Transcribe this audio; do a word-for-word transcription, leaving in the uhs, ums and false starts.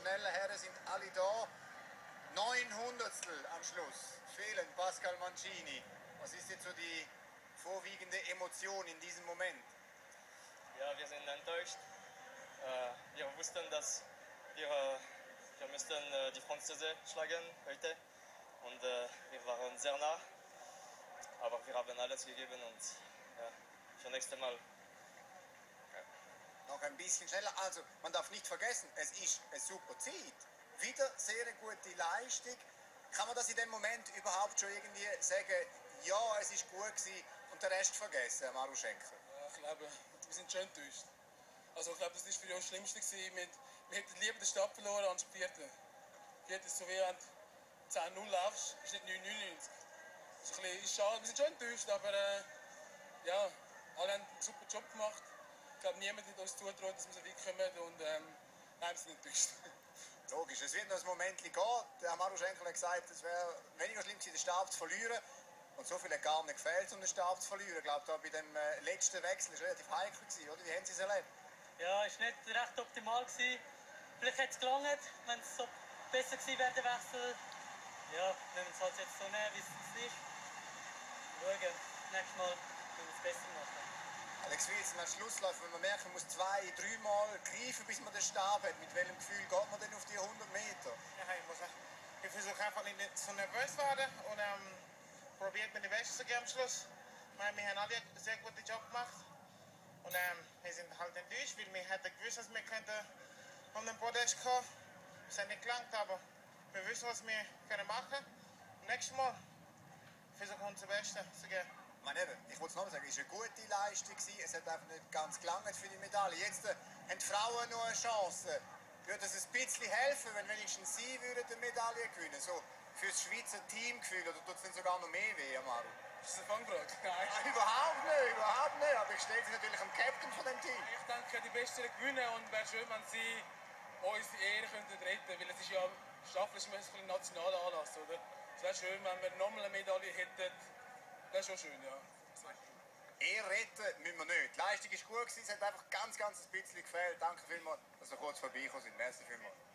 schnellen Herren sind alle da. Neun Hundertstel am Schluss fehlen Pascal Mancini. Was ist jetzt so die vorwiegende Emotion in diesem Moment? Ja, wir sind enttäuscht. Äh, wir wussten, dass wir, äh, wir müssten äh, die Franzosen schlagen heute. Und äh, wir waren sehr nah. Aber wir haben alles gegeben und ja, für nächstes Mal. Noch ein bisschen schneller. Also, man darf nicht vergessen, es ist eine super Zeit. Wieder sehr eine gute Leistung. Kann man das in dem Moment überhaupt schon irgendwie sagen, ja, es ist gut gewesen und den Rest vergessen, Maruschenko? Ja, ich glaube, wir sind schon enttäuscht. Also, ich glaube, das war für uns das Schlimmste gewesen. Wir, wir hätten lieber den Stab verloren als den vierten. Vierten ist so wie wenn du zehn null laufst, ist nicht neun neunundneunzig. Das ist ein bisschen ist schade. Wir sind schon enttäuscht, aber äh, ja, alle haben einen super Job gemacht. Ich glaube, niemand hat uns zugetraut, dass wir so weit kommen und ähm, nein, wir sind enttäuscht. Logisch, es wird noch ein Moment gehen. Der Maruschenko hat gesagt, es wäre weniger schlimm gewesen, den Stab zu verlieren. Und so viel hat gar nicht gefehlt, um den Stab zu verlieren. Ich glaube, da bei dem äh, letzten Wechsel war es relativ heikel gewesen, oder? Wie haben Sie es erlebt? Ja, es war nicht recht optimal gewesen. Vielleicht hätte es gelangt, wenn es so besser gewesen wäre, der Wechsel. Ja, wir müssen es halt jetzt so nehmen, wie es ist. Schauen, nächstes Mal müssen wir es besser machen. Alex Wilson, als Schlusslauf, wenn man merkt, man muss zwei, dreimal greifen, bis man den Stab hat. Mit welchem Gefühl geht man denn auf die hundert Meter? Ja, ich, muss, ich versuche einfach nicht so nervös zu werden und ähm, probiert mir die Beste zu geben am Schluss. Ich meine, wir haben alle einen sehr guten Job gemacht und ähm, wir sind halt enttäuscht, weil wir hätten gewusst, dass wir könnten um den Podest kommen. Es hat nicht gelangt, aber wir wissen, was wir können machen können. Nächstes Mal versuchen wir unser Bestes zu geben. Ich meine eben, ich wollte es nochmal sagen, es war eine gute Leistung, es hat einfach nicht ganz gelangt für die Medaille. Jetzt äh, haben die Frauen noch eine Chance. Würde es ein bisschen helfen, wenn wenigstens sie würden die Medaille gewinnen, so für das Schweizer Teamgefühl, oder tut es denn sogar noch mehr weh, Amaru? Das ist eine Fangfrage. Nein. Nein, überhaupt nicht, überhaupt nicht, aber ich stelle sie natürlich am Captain von dem Team. Ich denke, die Besten gewinnen und es wäre schön, wenn sie uns die Ehre könnten retten, weil es ist ja, Staffel ist ein bisschen ein nationaler Anlass, oder? Es wäre schön, wenn wir nochmal eine Medaille hätten. Das ist schon schön, ja. Eher retten müssen wir nicht. Die Leistung war gut, es hat einfach ganz, ganz ein bisschen gefehlt. Danke vielmals, dass ihr kurz vorbeigekommen sind. Merci vielmals.